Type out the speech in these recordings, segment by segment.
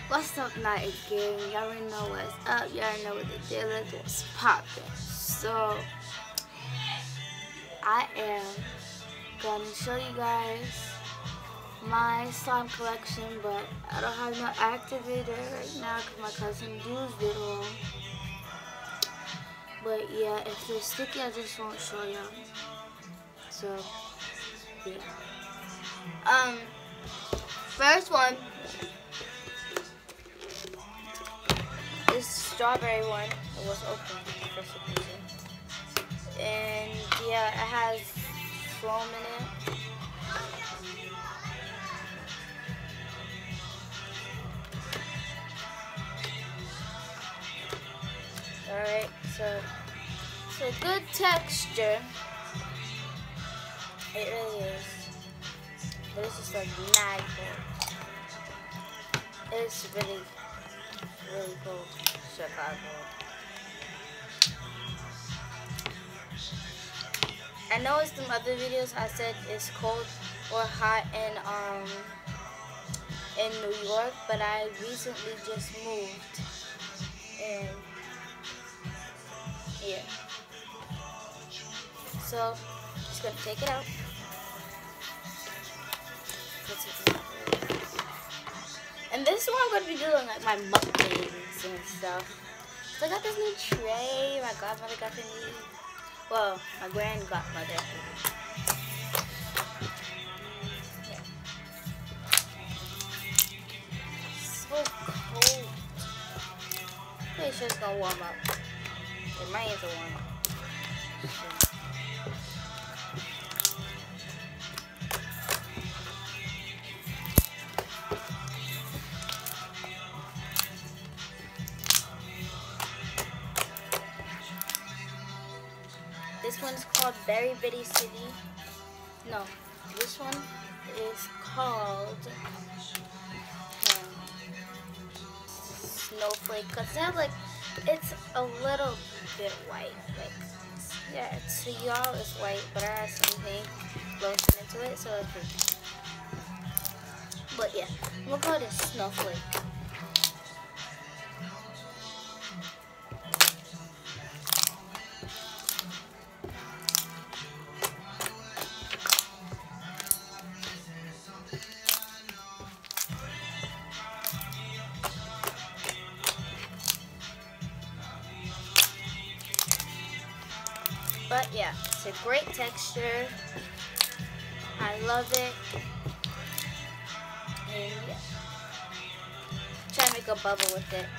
What's up, night gang? Y'all already know what's up. Y'all already know what the deal is. What's poppin'? So, I am gonna show you guys my slime collection, but I don't have no activator right now because my cousin used it all. But yeah, if they're sticky, I just won't show y'all. So, yeah. First one is strawberry one. It was open for some reason. And yeah, it has foam in it. Alright, so it's a good texture. It really is. But it's just like mad cold. It's really, really cold. Chicago. I know in some other videos I said it's cold or hot in New York, but I recently just moved. And yeah. So just gonna take it out. And this is what I'm gonna be doing, like my mukbangs and stuff. So I got this new tray. My godmother got the new. Well, my grand godmother. Yeah. So cold. Pretty sure it's gonna warm up. It might as well warm up. This one's called Berry Bitty City. No, this one is called Snowflake. Cause it has like, it's a little bit white. Like, yeah, to y'all it's white, but I have some pink lotion into it, so it's pink. But yeah, we'll call it Snowflake. But yeah, it's a great texture. I love it. And yeah, try to make a bubble with it.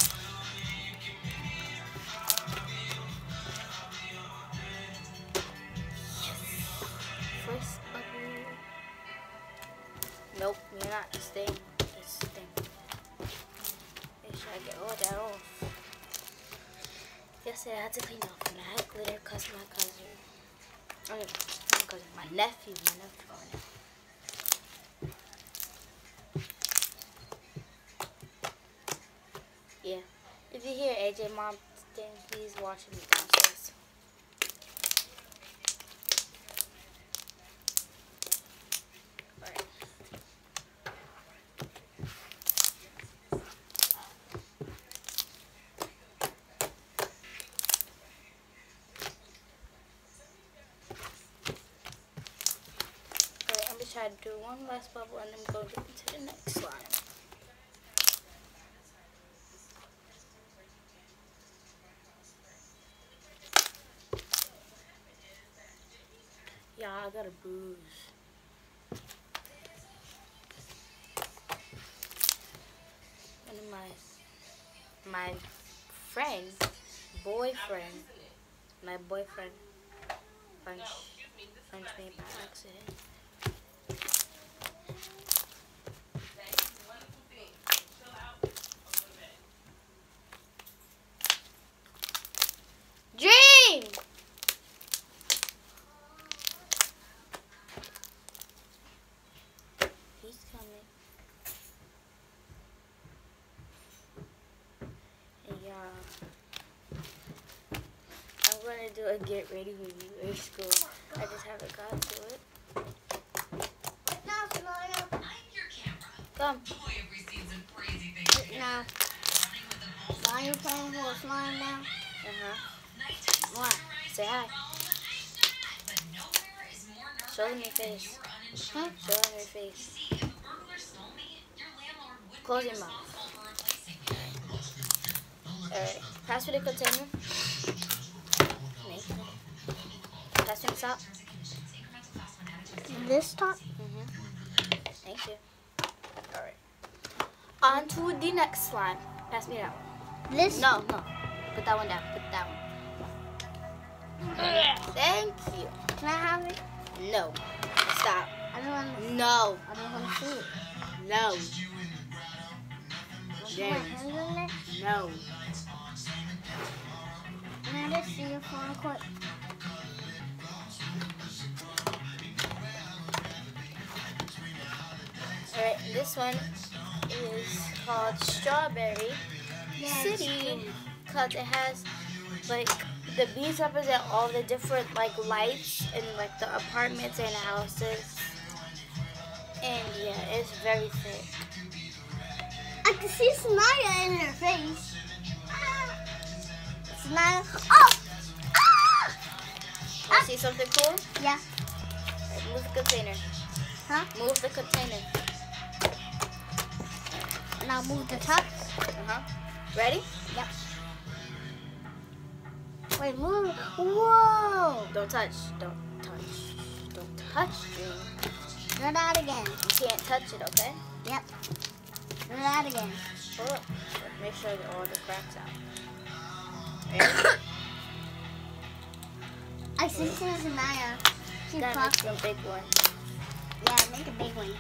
Yes. First bubble. Nope, you're not staying. It's staying. Make sure I get all that off. Yesterday I had to clean off and I had glitter because my cousin. Oh, not my cousin, my nephew. Yeah. If you hear AJ mom, then please watch me downstairs. Alright. I'm just trying to do one last bubble and then go into the next slime. Yeah, I got a bruise. One of my boyfriend punched me by accident. Dream! He's coming. And yeah, I'm gonna do a get ready with you at school. I just haven't got to it. Come. Are you playing for slime now? What? Say hi. Show them your face. Huh? Show them your face. Close your mouth. Alright. Pass me the container. Pass me the top. This top? Thank you. Alright. On to the next slime. Pass me that one. This? No. Put that one down. Put that one. Thank you. Can I have it? No. Stop. I don't want to. No. I don't want to see it. No. Put my hands in there. No. Can I just see your phone quick? Alright, this one is called Strawberry City because it has like the bees represent all the different like lights in like the apartments and houses, and yeah, it's very thick. I can see Sanaya in her face. Sanaya. Oh! You see something cool? Yeah. Alright, move the container. Huh? Move the container. And I'll move the top. Ready? Yep. Wait, move. Whoa! Don't touch. Don't touch. Don't touch, Dream. Do that again. You can't touch it, okay? Yep. Do that again. Hold up. Make sure that all the cracks out. Ready? I see Sanaya. She That popped. makes a big one. Yeah, make a big one.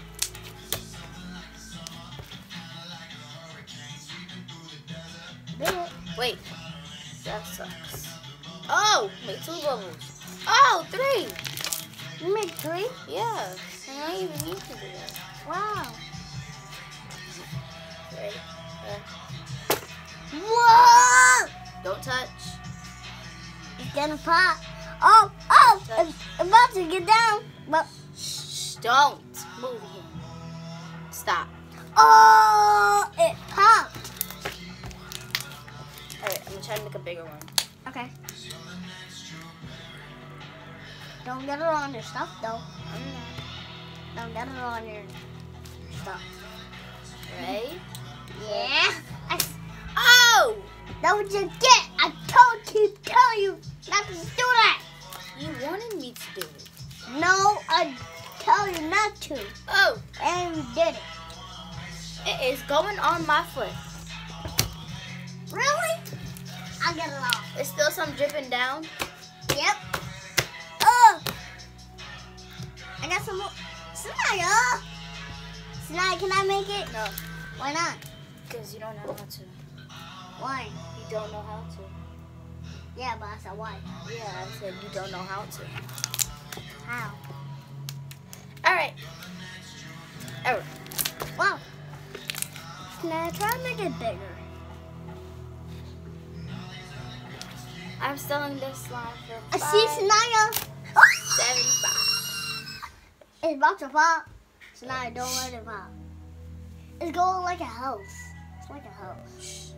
Do it. Wait. That sucks. Oh! Make 2 bubbles. Oh, 3! You made 3? Yeah. I don't even need to do that. Wow. Ready? Whoa! Don't touch. It's gonna pop. Oh! It's about to get down. But Shh, don't move here. Stop. oh, it popped. Alright, I'm gonna try to make a bigger one. Okay. Don't get it on your stuff though. Don't get it on your stuff. Ready? Yeah. Oh! That was your get. I tell you not to do that. You wanted me to do it. No, I tell you not to. Oh! And you did it. It is going on my foot. Really? I'll get it off. There's still some dripping down. Yep. Oh! I got some more. Sanaya! Sanaya, can I make it? No, Why not? because you don't know how to. Why? You don't know how to. Yeah, but I said why. Yeah, I said you don't know how to. How? Alright. Alright. Wow. Can I try to make it bigger? I'm selling this slime for I see Sanaya. $75. It's about to pop. Sanaya, don't let it pop. It's going like a house. It's like a house.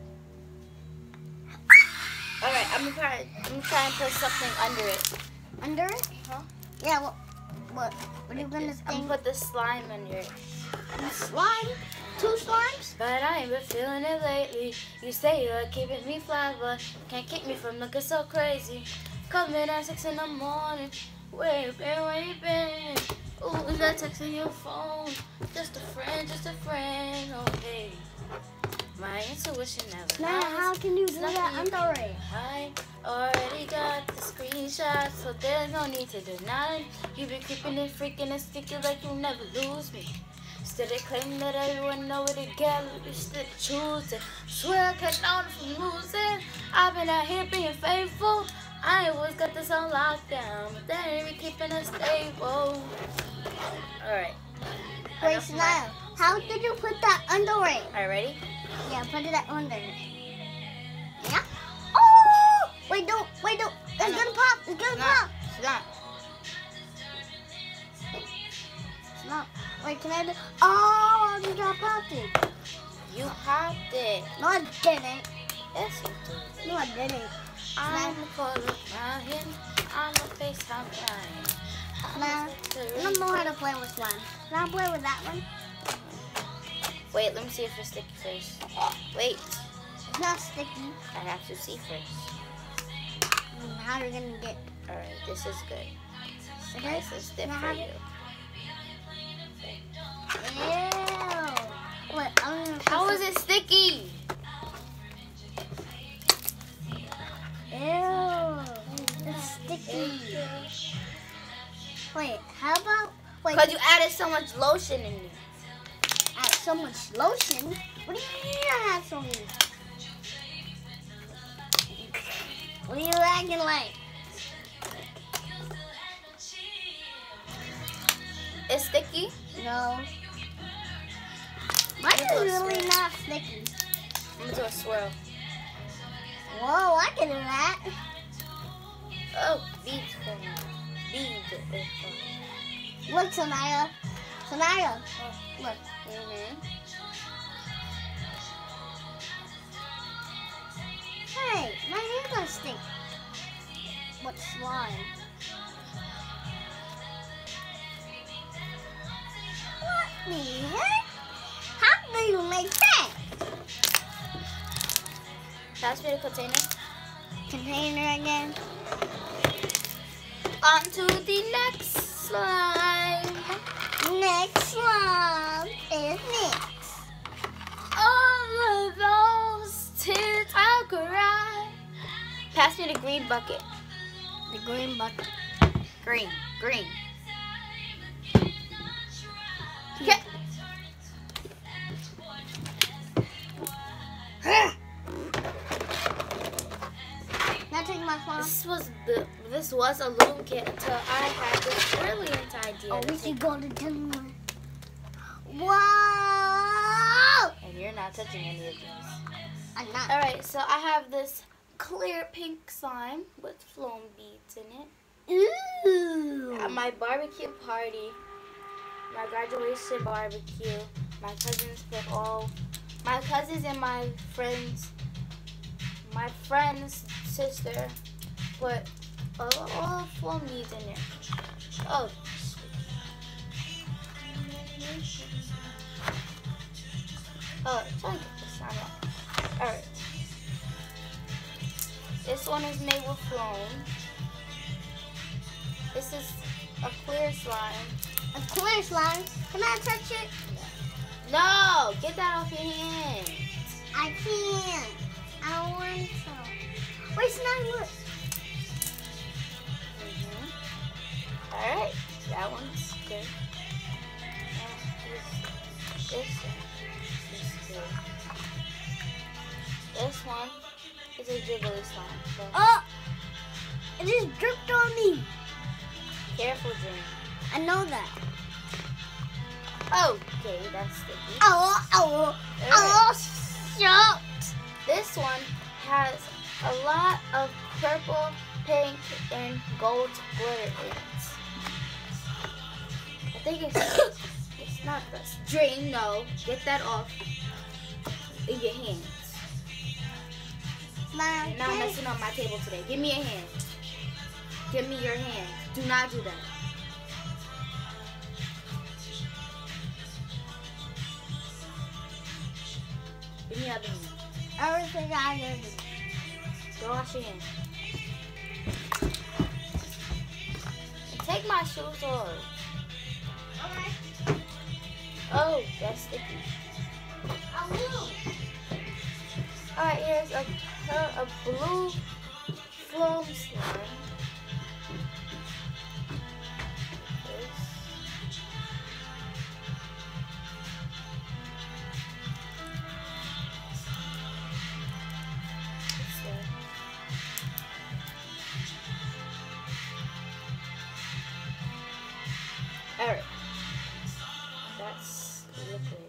Alright, I'm gonna try and put something under it. Under it? Huh? Yeah, what are you gonna I'm think? gonna put the slime under it. Slime? 2 slimes? But I ain't been feeling it lately. You say you're keeping me fly, but can't keep me from looking so crazy. Coming at 6 in the morning. Where you been? Ooh, is that texting your phone? Just a friend, oh hey. My intuition never Now, lies. how can you do Nothing that you under can it? hide. Already got the screenshot, so there's no need to deny. You been creeping and freaking and sticking like you'll never lose me. Instead of claiming that everyone know where to get, instead of choosing. Swear I kept on from losing. I've been out here being faithful. I always got this on lockdown, but that ain't really keeping us stable. Alright. Wait, Sanaya, how did you put that under it? Alright, ready? Yeah, put it under it. Yeah? Oh! Wait, don't. It's gonna pop. It's gonna pop. It's not. It's not. Wait, can I do? Oh, you got popped it. You popped it. No, I didn't. Yes, you do. No, I didn't. I'm calling Ryan. I'm a FaceTime Ryan. Nah, I don't know how to play with slime. Can I play with that one? Wait, let me see if it's sticky first. Wait, It's not sticky. I have to see first. How are you gonna get? Alright, this is good. It Nice and is? stiff Can I for have you. it? Ew. Wait, I'm gonna. How is it sticky? Ew. It's sticky. Wait, how about? Wait, Because you added so much lotion in it. add so much lotion. What do you mean I have so much? What are you acting like? It's sticky? No. Mine Let me is go really swirl. not sticky. I'm going to do a swirl. Whoa, I can do that. Oh, beads for me. Beads for me. Look, Sanaya. Sanaya. Look. Mm-hmm. Hey, my hair got stink. What slime? What the heck? How do you make that? Pass me the container. Container again. On to the next slime. Next one is next. All of those tears I cried. Pass me the green bucket. The green bucket. Green. Okay. Now take my phone. This was a loom kit until I had this brilliant idea. Oh, to we take- should go to dinner. Wow! And you're not touching any of these. I'm not. Alright, so I have this clear pink slime with foam beads in it. Ooh. At my barbecue party, my graduation barbecue, my cousins and my friend's sister put all foam beads in there. Oh, try to get this slime out. Alright. This one is made with foam. This is a clear slime. A clear slime. Can I touch it? No, get that off your hand. I can't. I don't want to. Wait, slime, look. Alright, that one's good. And this is good. This one is a jiggly slime. So Oh! It just dripped on me. careful, Jane. I know that. Okay, that's sticky. Oh, shoot. This one has a lot of purple, pink, and gold glitter in it. I think it's not this. Dream, no. Get that off in your hands. You're not messing up my table today. Give me a hand. Give me your hand. Do not do that. Give me your other hand. Everything I did. Go wash your hands. Take my shoes off. Okay. Oh, that's sticky. I will. Alright, here's a blue foam slime. Alright. That's liquid.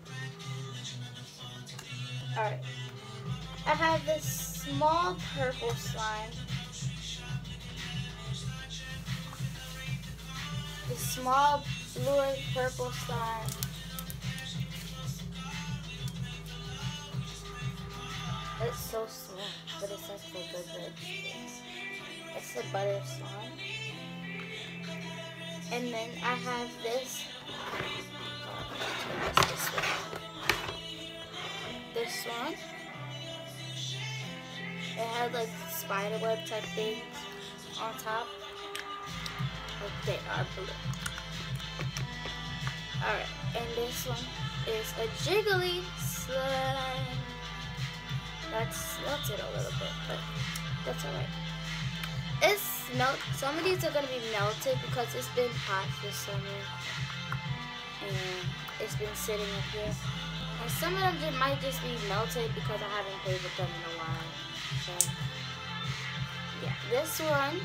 Alright. I have this small purple slime. This small blue and purple slime. It's so small. but it's actually a good vegetable. It's the butter slime. And then I have this. This one. It had like spider web type things on top. Like they are blue. Alright, and this one is a jiggly slime. That's it a little bit, but that's alright. It's some of these are gonna be melted because it's been hot this summer. And it's been sitting up here. And some of them might just be melted because I haven't played with them in a while. So yeah, this one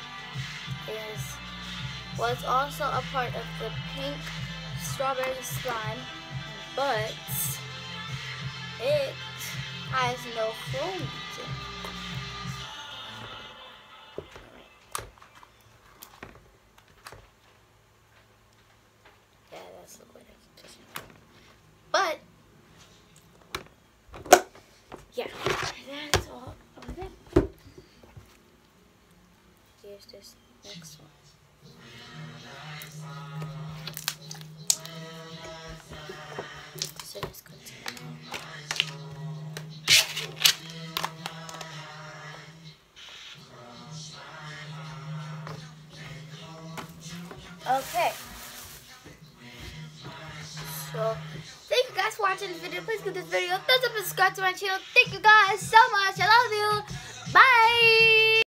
was also a part of the pink strawberry slime, but it has no foam. Yeah, that's the way it is. But yeah, that's all of it. Here's this next one. Okay. So, thank you guys for watching this video. Please give this video a thumbs up and subscribe to my channel. Thank you guys so much. I love you. Bye.